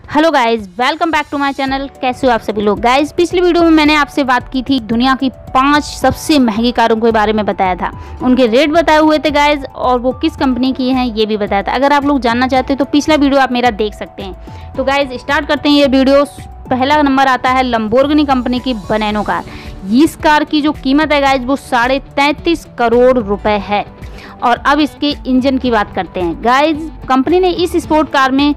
Hello guys, welcome back to my channel. कैसे हो आप सभी लोग। गाइज, पिछली वीडियो में मैंने आपसे बात की थी, दुनिया की 5 सबसे महंगी कारों के बारे में बताया था, उनके रेट बताए हुए थे गाइज, और वो किस कंपनी की हैं ये भी बताया था। अगर आप लोग जानना चाहते हो तो पिछला वीडियो आप मेरा देख सकते हैं। तो गाइज स्टार्ट करते हैं ये वीडियो। पहला नंबर आता है लंबोर्गिनी कंपनी की बलेनो कार। इस कार की जो कीमत है गाइज वो 33.5 करोड़ रुपए है। और अब इसके इंजन की बात करते हैं। गाइज, कंपनी ने इस स्पोर्ट कार में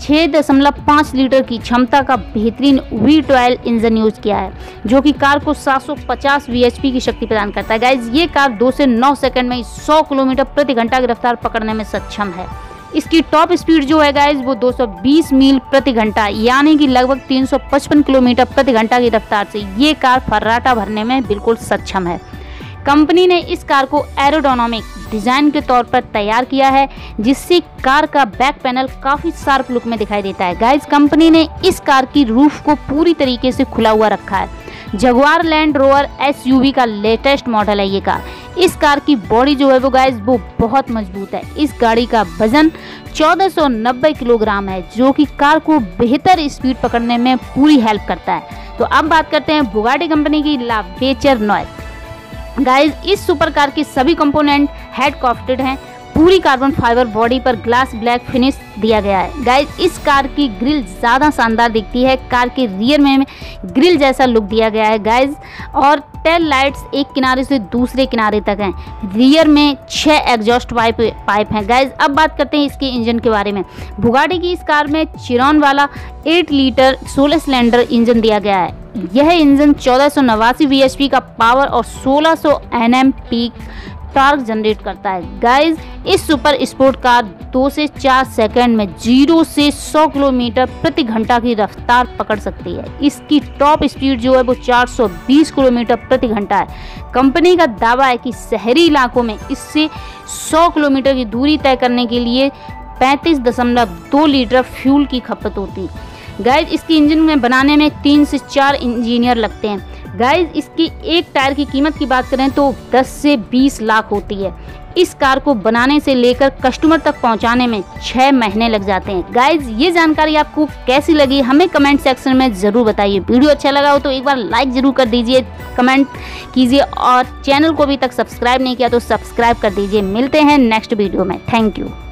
6.5 लीटर की क्षमता का बेहतरीन V12 इंजन यूज किया है, जो कि कार को 750 VHP की शक्ति प्रदान करता है। गाइज, ये कार 2 से 9 सेकंड में 100 किलोमीटर प्रति घंटा की रफ्तार पकड़ने में सक्षम है। इसकी टॉप स्पीड जो है गाइज वो 220 मील प्रति घंटा यानी कि लगभग 355 किलोमीटर प्रति घंटा की रफ्तार से ये कार फर्राटा भरने में बिल्कुल सक्षम है। कंपनी ने इस कार को एरोडायनामिक डिजाइन के तौर पर तैयार किया है, जिससे कार का बैक पैनल काफी शार्प लुक में दिखाई देता है। गाइज, कंपनी ने इस कार की रूफ को पूरी तरीके से खुला हुआ रखा है। जगुआर लैंड रोवर SUV का लेटेस्ट मॉडल है ये कार। इस कार की बॉडी जो है वो गाइज वो बहुत मजबूत है। इस गाड़ी का वजन 1490 किलोग्राम है, जो कि कार को बेहतर स्पीड पकड़ने में पूरी हेल्प करता है। तो अब बात करते हैं बुगाटी कंपनी की ला वेचर 9। गाइज, इस सुपर कार के सभी कंपोनेंट हेड कॉफ्टेड हैं। पूरी कार्बन फाइबर बॉडी पर ग्लास ब्लैक फिनिश दिया गया है। गाइज, इस कार की ग्रिल ज़्यादा शानदार दिखती है। कार के रियर में ग्रिल जैसा लुक दिया गया है गाइज, और टेल लाइट्स एक किनारे से दूसरे किनारे तक हैं। रियर में 6 एग्जॉस्ट पाइप हैं। गाइज, अब बात करते हैं इसके इंजन के बारे में। बुगाटी की इस कार में चिरॉन वाला 8 लीटर 16 सिलेंडर इंजन दिया गया है। यह इंजन 1489 VHP का पावर और 1600 Nm पीक टॉर्क जनरेट करता है। गाइज, इस सुपर स्पोर्ट कार 2 से 4 सेकंड में 0 से 100 किलोमीटर प्रति घंटा की रफ्तार पकड़ सकती है। इसकी टॉप स्पीड जो है वो 420 किलोमीटर प्रति घंटा है। कंपनी का दावा है कि शहरी इलाकों में इससे 100 किलोमीटर की दूरी तय करने के लिए 35.2 लीटर फ्यूल की खपत होती है। गाइज, इसकी इंजन में बनाने में 3 से 4 इंजीनियर लगते हैं। गाइज, इसकी एक टायर की कीमत की बात करें तो 10 से 20 लाख होती है। इस कार को बनाने से लेकर कस्टमर तक पहुंचाने में 6 महीने लग जाते हैं। गाइज, ये जानकारी आपको कैसी लगी हमें कमेंट सेक्शन में ज़रूर बताइए। वीडियो अच्छा लगा हो तो एक बार लाइक ज़रूर कर दीजिए, कमेंट कीजिए, और चैनल को अभी तक सब्सक्राइब नहीं किया तो सब्सक्राइब कर दीजिए। मिलते हैं नेक्स्ट वीडियो में। Thank you.